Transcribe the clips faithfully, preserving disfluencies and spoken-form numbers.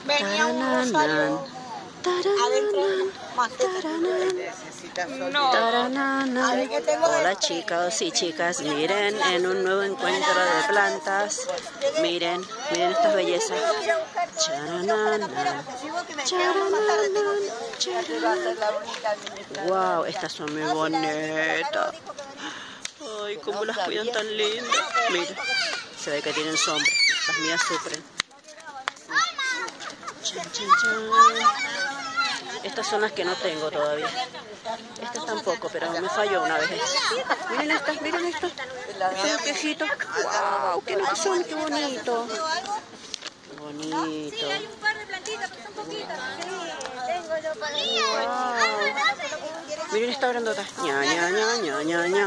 Venía un rosario adentro de una maceta. No. Hola chicos y chicas, miren en un nuevo encuentro de plantas. Miren, miren estas bellezas. Wow, estas son muy bonitas. Ay, cómo las cuidan tan lindas. Miren, se ve que tienen sombra. Las mías sufren. Chan, chan, chan. Estas son las que no tengo todavía. Estas tampoco, pero me falló una vez. Miren estas, miren estas. Estos quejitos. ¡Wow! ¡Qué son! ¡Qué bonito! ¡Qué bonito! Wow. Miren esta grandota. ña, ña, ña, ña, ña, ña.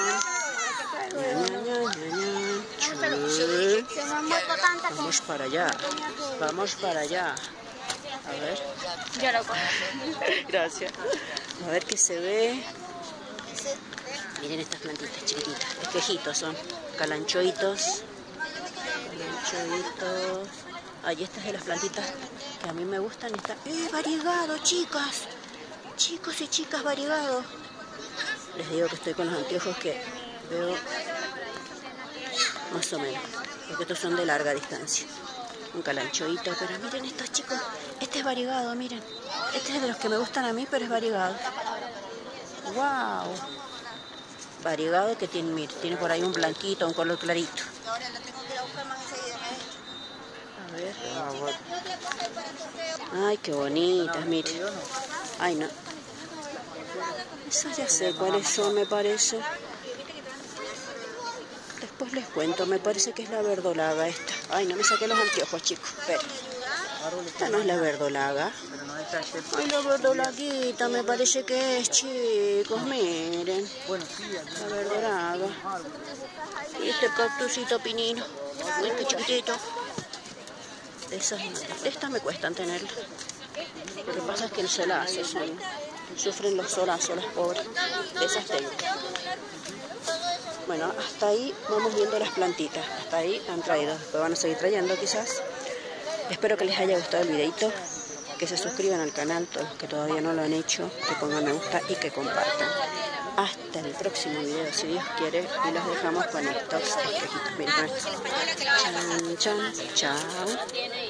Vamos para allá. Vamos para allá. A ver. Ya lo conozco. Gracias. A ver qué se ve. Miren estas plantitas chiquititas. Espejitos son. Calanchoitos. Calanchoitos. Ay, estas de las plantitas que a mí me gustan. Está... ¡Eh, variegado, chicas! Chicos y chicas, variegado. Les digo que estoy con los anteojos que veo más o menos. Porque estos son de larga distancia. Un calanchoito, pero miren estos chicos. Este es variegado, miren. Este es de los que me gustan a mí, pero es variegado. ¡Wow! Variegado que tiene, miren, tiene por ahí un blanquito, un color clarito. A ver. Ay, qué bonitas, miren. Ay, no. Esas ya sé cuáles son, me parece. Después les cuento, me parece que es la verdolaga esta. Ay, no me saqué los anteojos, chicos. Espera. Esta no es la verdolaga. Ay, la verdolaguita me parece que es, chicos. Miren. La verdolaga. Y este cactusito pinino. Este chiquitito. De esas, de estas me cuestan tenerlas. Lo que pasa es que el solazo son, sufren los solazos, las pobres. De esas tengo. Bueno, hasta ahí vamos viendo las plantitas. Hasta ahí han traído. Después van a seguir trayendo quizás. Espero que les haya gustado el videito. Que se suscriban al canal, todos los que todavía no lo han hecho. Que pongan me gusta y que compartan. Hasta el próximo video, si Dios quiere. Y los dejamos con estos espejitos. Miren con estos. Chan, chan, chao.